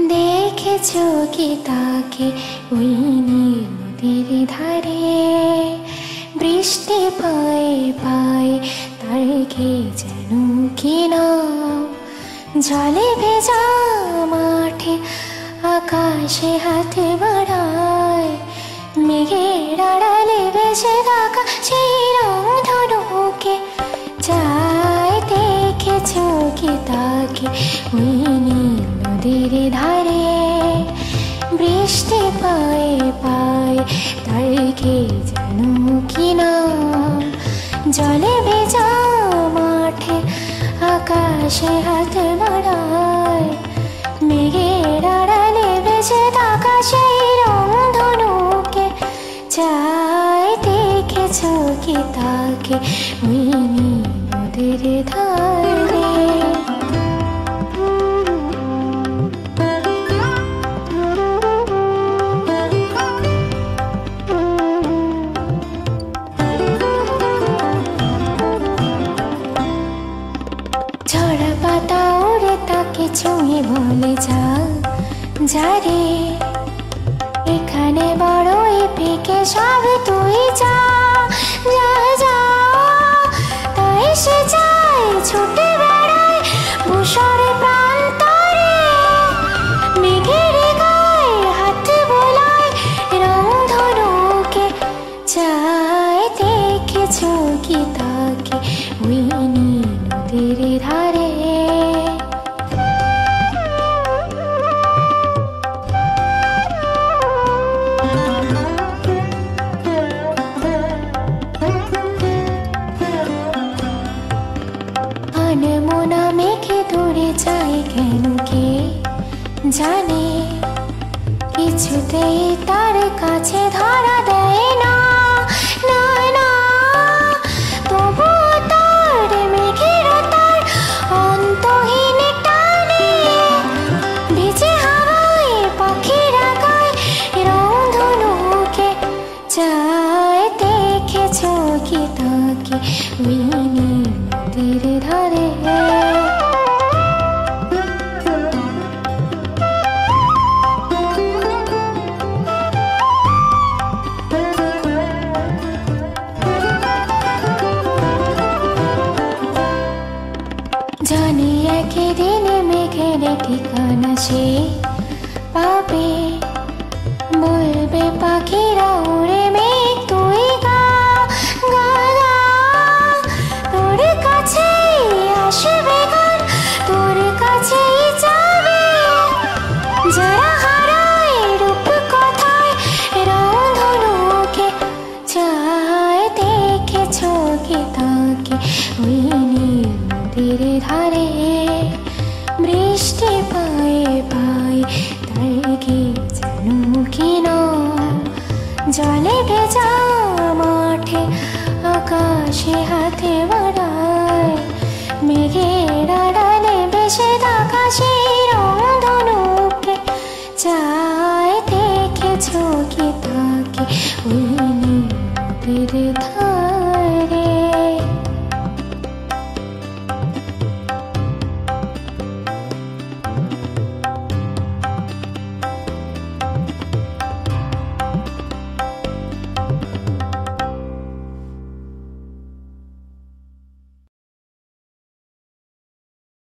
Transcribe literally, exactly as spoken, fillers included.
দেখেছো কি তাকে ওই নীল নদীর ধারে, বৃষ্টি পায়ে পায়ে তার কে যেন কি নাম। জলে ভেজা মাঠে আকাশে হাত বাড়ায়, মেঘের আড়ালে ভেসে থাকা সেই রং ধনুকে চায়। দেখেছো কি তাকে ওই নীল নদীর ধারে, বৃষ্টি পায়ে পায়ে তার কে যেন কি নাম। জলে ভেজা মাঠে আকাশে হাত বাড়ায়, মেঘের আড়ালে ভেসে থাকা সেই রং ধনুকে চায়। দেখেছো কি তাকে ওই নীল নদীর ধারে। ঝরা পাতা ওরে তাকে ছুঁয়ে বলে যা যারে, এখানে বড়ই পেকে সব তুই যা যা যা। তাই সে যায় ছুটে বেড়ায় ভূষর প্রান্তরে, মেঘের গায়ে হাত বোলায় রং ধনুকে চায়। দেখেছো কি তাকে ওই নীল নদীর ধারে। আনমনা মেঘে দূরে যায় কেন কে জানে, কিছুতেই তার কাছে ধরা দেয় না না না। তবু তার মেঘের তার অন্তহীন টানে, ভিজে হাওয়ায় পাখিরা গায় রং ধনুকে চায়। দেখেছো কি তাকে ওই নীল নদীর ধারে। জানি একদিন মেঘের ঠিকানা সে পাবে, বলবে পাখিরা উড়ে মেঘ তুই গা গা গা। তোর কাছে আসবে গান, তোর কাছেই যাবে, যারা হারায় রূপ কথায় রং ধনুকে চায়। দেখেছো কি তাকে ওই নীল নদীর ধারে, বৃষ্টি পায়ে পায়ে তার কে যেন কি নাম। জলে ভেজা মাঠে আকাশে হাতে বাড়ায়, মেঘের আড়ালে ভেসে থাকা সেই রং ধনুকে চায়। দেখেছো কি তাকে ওই নীল নদীর